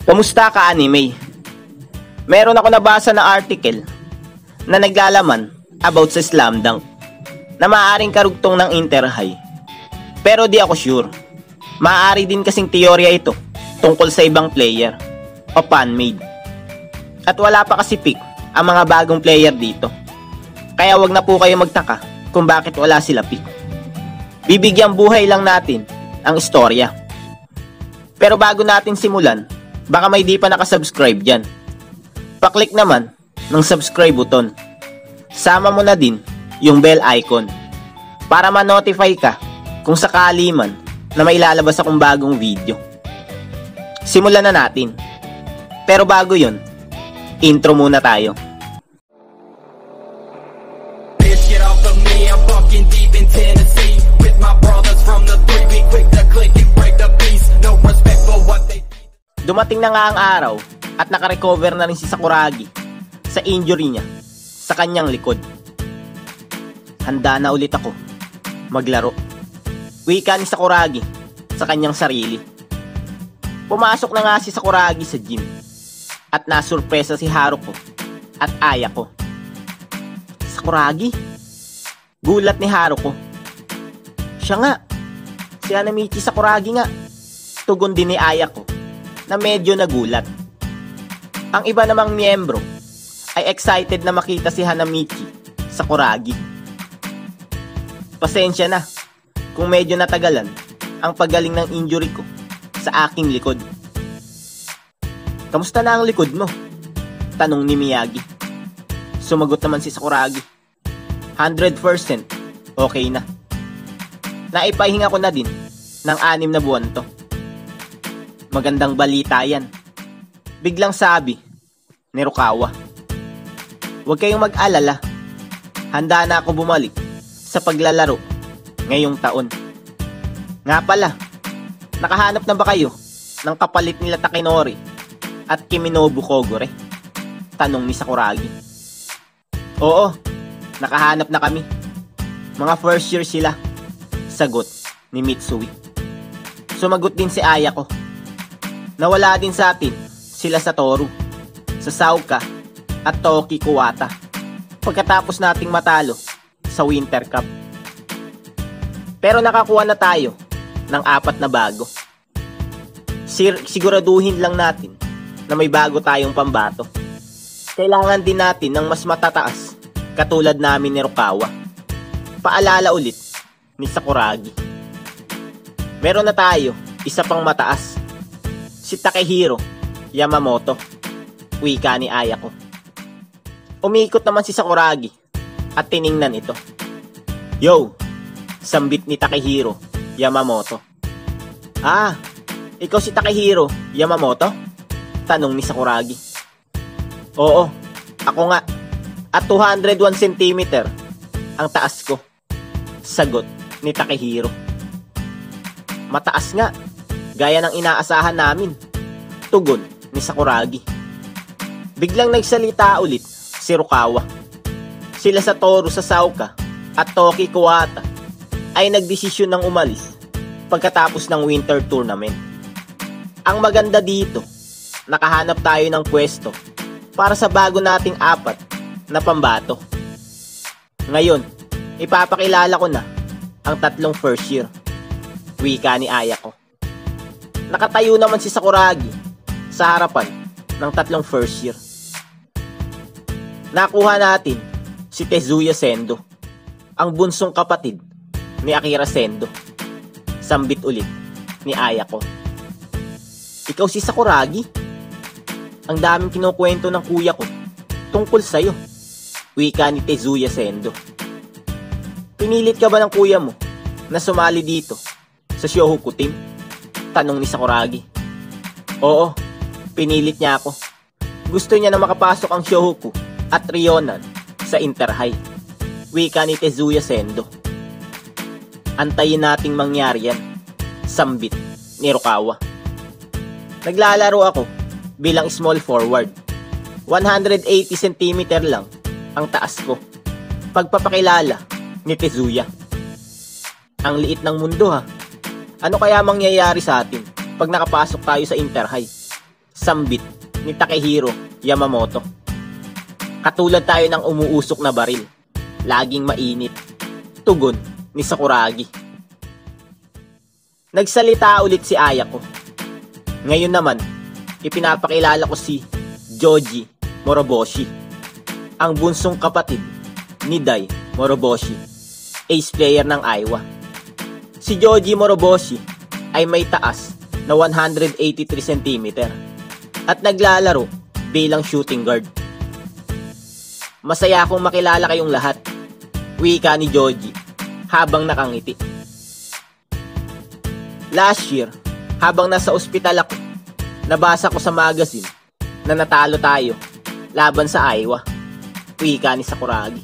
Kamusta ka, anime? Meron ako nabasa na article na naglalaman about sa slam dunk na maaaring karugtong ng inter-high. Pero di ako sure. Maaari din kasing teorya ito tungkol sa ibang player o fan-made. At wala pa kasi pick ang mga bagong player dito. Kaya wag na po kayo magtaka kung bakit wala sila pick. Bibigyang buhay lang natin ang istorya. Pero bago natin simulan, baka may di pa nakasubscribe dyan. Paklik naman ng subscribe button. Sama mo na din yung bell icon para ma-notify ka kung sakali man na may lalabas akong bagong video. Simulan na natin. Pero bago yun, intro muna tayo. Dumating na nga ang araw at nakarecover na rin si Sakuragi sa injury niya sa kanyang likod. Handa na ulit ako maglaro, wika ni Sakuragi sa kanyang sarili. Pumasok na nga si Sakuragi sa gym at nasurpresa si Haruko at Ayako. Sakuragi? Gulat ni Haruko. Siya nga, si Hanamichi Sakuragi nga. Tugon din ni Ayako na medyo nagulat. Ang iba namang miyembro ay excited na makita si Hanamichi Sakuragi. Pasensya na kung medyo natagalan ang paggaling ng injury ko sa aking likod. Kamusta na ang likod mo? Tanong ni Miyagi. Sumagot naman si Sakuragi. 100% okay na. Naipahinga ko na din ng 6 na buwan to. Magandang balita yan. Biglang sabi ni Rukawa. Huwag kayong mag-alala. Handa na ako bumalik sa paglalaro ngayong taon. Nga pala, nakahanap na ba kayo ng kapalit nila Takenori at Kiminobu Kogure? Tanong ni Sakuragi. Oo, nakahanap na kami. Mga first year sila. Sagot ni Mitsui. Sumagot din si Ayako. Nawala din sa atin sila sa Toru, Sasauka at Toki Kuwata pagkatapos nating matalo sa Winter Cup. Pero nakakuha na tayo ng 4 na bago. Siguraduhin lang natin na may bago tayong pambato. Kailangan din natin ng mas matataas katulad namin ni Rukawa. Paalala ulit ni Sakuragi. Meron na tayo isa pang mataas. Si Takehiro Yamamoto, wika ni Ayako. Umiikot naman si Sakuragi at tiningnan ito. Yo, sambit ni Takehiro Yamamoto. Ah, ikaw si Takehiro Yamamoto? Tanong ni Sakuragi. Oo, ako nga. At 201 cm ang taas ko. Sagot ni Takehiro. Mataas nga. Gaya ng inaasahan namin. Tugon ni Sakuragi. Biglang nagsalita ulit si Rukawa. Sila sa Toru Sasauka at Toki Kuwata ay nagdesisyon ng umalis pagkatapos ng winter tournament. Ang maganda dito, nakahanap tayo ng pwesto para sa bago nating 4 na pambato. Ngayon, ipapakilala ko na ang 3 first year, wika ni Ayako. Nakatayo naman si Sakuragi sa harapan ng 3 first year. Nakuha natin si Tezuya Sendo, ang bunsong kapatid ni Akira Sendo. Sambit ulit ni Ayako. Ikaw si Sakuragi? Ang daming kinukwento ng kuya ko tungkol sa'yo, wika ni Tezuya Sendo. Pinilit ka ba ng kuya mo na sumali dito sa SHOHOKU team? Tanong ni Sakuragi. Oo, pinilit niya ako. Gusto niya na makapasok ang SHOHOKU at Ryonan sa Inter-High, wika ni Tezuya Sendo. Antayin nating mangyari yan, sambit ni Rukawa. Naglalaro ako bilang small forward. 180 cm lang ang taas ko. Pagpapakilala ni Tezuya. Ang liit ng mundo ha. Ano kaya mangyayari sa atin pag nakapasok tayo sa Inter-High? Sambit ni Takehiro Yamamoto. Katulad tayo ng umuusok na baril, laging mainit. Tugon ni Sakuragi. Nagsalita ulit si Ayako. Ngayon naman, ipinapakilala ko si Joji Moroboshi, ang bunsong kapatid ni Dai Moroboshi, ace player ng Iowa. Si Joji Moroboshi ay may taas na 183 cm at naglalaro bilang shooting guard. Masaya akong makilala kayong lahat, wika ni Joji habang nakangiti. Last year, habang nasa ospital ako, nabasa ko sa magazine na natalo tayo laban sa Iowa, wika ni Sakuragi.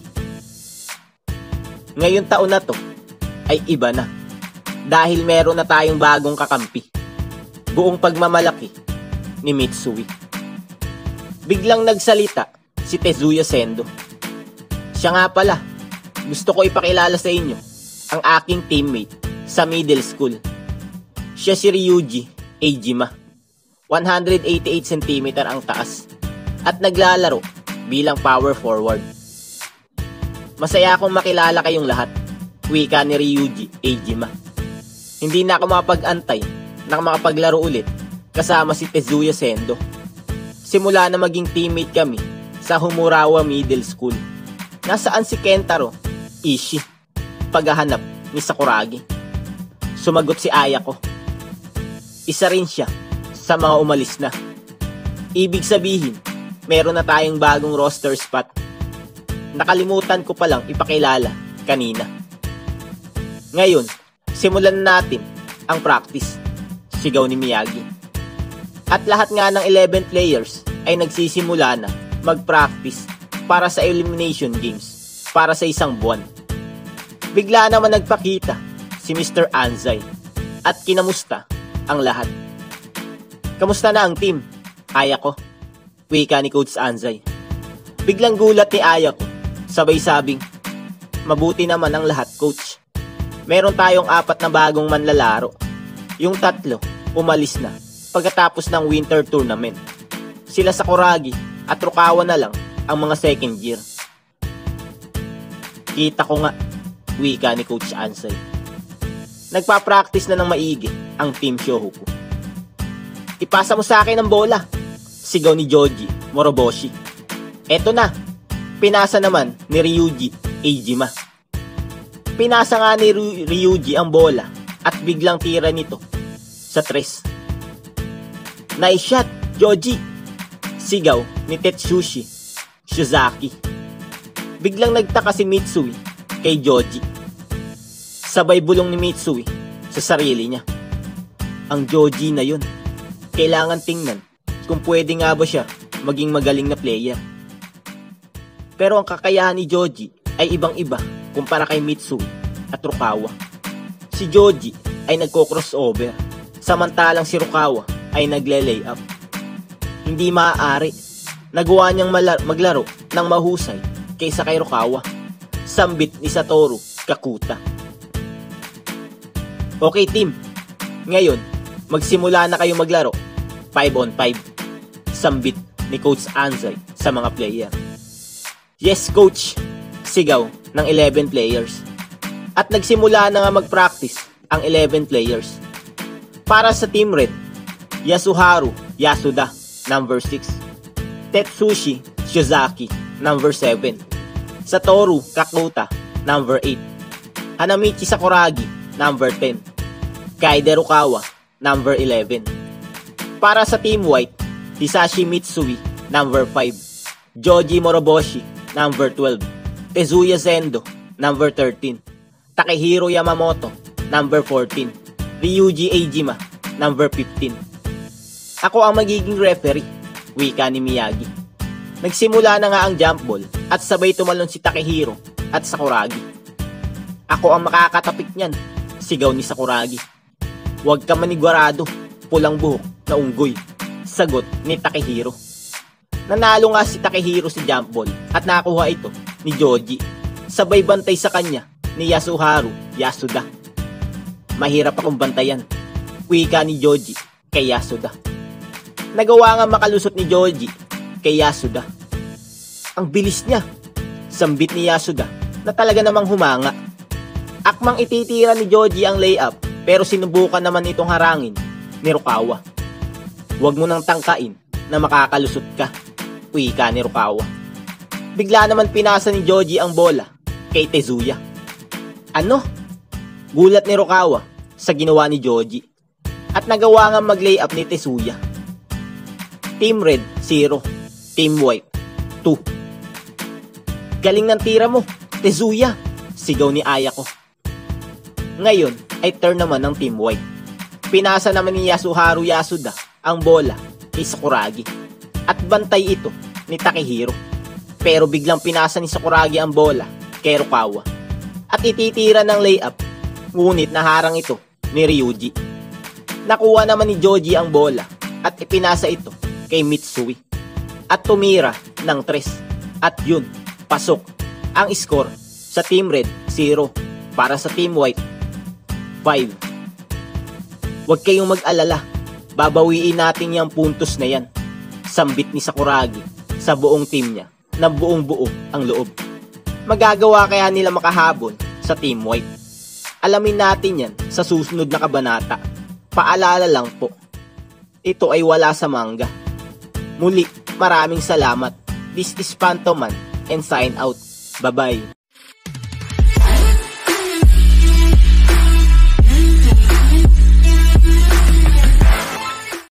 Ngayon taon na to ay iba na dahil meron na tayong bagong kakampi, buong pagmamalaki ni Mitsui. Biglang nagsalita si Tezuya Sendo. Siya nga pala, gusto ko ipakilala sa inyo ang aking teammate sa middle school. Siya si Ryuji Eijima, 188 cm ang taas at naglalaro bilang power forward. Masaya akong makilala kayong lahat, wika ni Ryuji Eijima. Hindi na ako mapag-antay na makapaglaro ulit kasama si Tezuya Sendo. Simula na maging teammate kami sa Homurawa Middle School. Nasaan si Kentaro Ishii? Paghahanap ni Sakuragi. Sumagot si Ayako. Isa rin siya sa mga umalis na. Ibig sabihin, meron na tayong bagong roster spot. Nakalimutan ko palang ipakilala kanina. Ngayon, simulan natin ang practice, sigaw ni Miyagi. At lahat nga ng 11 players ay nagsisimula na mag-practice para sa elimination games para sa isang buwan. Bigla naman nagpakita si Mr. Anzai at kinamusta ang lahat. Kamusta na ang team? Ayako, wika ni Coach Anzai. Biglang gulat ni Ayako, sabay sabing, mabuti naman ang lahat, Coach. Meron tayong 4 na bagong manlalaro. Yung 3 umalis na pagkatapos ng winter tournament. Sila Sakuragi at Rukawa na lang ang mga second year. Kita ko nga, wika ni Coach Ansay. Nagpa-practice na ng maigi ang Team Shohoku. Ipasa mo sa akin ang bola, sigaw ni Joji Moroboshi. Eto na, pinasa naman ni Ryuji Eijima. Pinasa nga ni Ryuji ang bola at biglang tira nito sa 3. Nice shot, Joji! Sigaw ni Tetsushi Shizaki. Biglang nagtaka si Mitsui kay Joji. Sabay bulong ni Mitsui sa sarili niya. Ang Joji na yun, kailangan tingnan kung pwede nga ba siya maging magaling na player. Pero ang kakayahan ni Joji ay ibang-iba kumpara kay Mitsui at Rukawa. Si Joji ay nagko-crossover, samantalang si Rukawa ay nagle-layup. Hindi maaari. Nagawa niyang maglaro ng mahusay kaysa kay Rukawa. Sambit ni Satoru Kakuta. Okay team, ngayon magsimula na kayo maglaro 5-on-5. Sambit ni Coach Anzai sa mga player. Yes coach, sigaw ng 11 players. At nagsimula na nga mag-practice ang 11 players. Para sa Team Red, Yasuharu Yasuda, number 6. Tetsushi Shizaki, number 7. Satoru Kakuta, number 8. Hanamichi Sakuragi, number 10. Kaide Rukawa, number 11. Para sa Team White, Hisashi Mitsui, number 5. Joji Moroboshi, number 12. Tezuya Sendo, number 13. Takehiro Yamamoto, number 14. Ryuji Eijima, number 15. Ako ang magiging referee, wika ni Miyagi. Nagsimula na nga ang jump ball at sabay tumalon si Takehiro at Sakuragi. Ako ang makakatapik niyan, sigaw ni Sakuragi. Huwag ka manigwarado, pulang buhok na unggoy, sagot ni Takehiro. Nanalo nga si Takehiro sa jump ball at nakuha ito ni Joji. Sabay bantay sa kanya ni Yasuharu Yasuda. Mahirap akong bantayan, wika ni Joji kay Yasuda. Nagawa nga makalusot ni Joji kay Yasuda. Ang bilis niya. Sambit ni Yasuda na talaga namang humanga. Akmang ititira ni Joji ang layup pero sinubukan naman itong harangin ni Rukawa. Huwag mo nang tangkain na makakalusot ka, wika ni Rukawa. Bigla naman pinasa ni Joji ang bola kay Tezuya. Ano? Gulat ni Rukawa sa ginawa ni Joji at nagawa nga mag-layup ni Tezuya. Team Red 0, Team White 2. Galing ng tira mo, Tezuya, sigaw ni Ayako. Ngayon ay turn naman ng Team White. Pinasa naman ni Yasuharu Yasuda ang bola kay Sakuragi at bantay ito ni Takehiro. Pero biglang pinasa ni Sakuragi ang bola kay Rukawa at ititira ng layup, ngunit naharang ito ni Ryuji. Nakuha naman ni Joji ang bola at ipinasa ito kay Mitsui at tumira ng 3 at yun, pasok ang score sa Team Red 0 para sa Team White 5. Huwag kayong mag-alala, babawiin natin yung puntos na yan, sambit ni Sakuragi sa buong team niya na buong buo ang loob. Magagawa kaya nila makahabol sa Team White? Alamin natin yan sa susunod na kabanata. Paalala lang po, ito ay wala sa manga. Muli, maraming salamat. This is Pantoman and sign out. Bye-bye.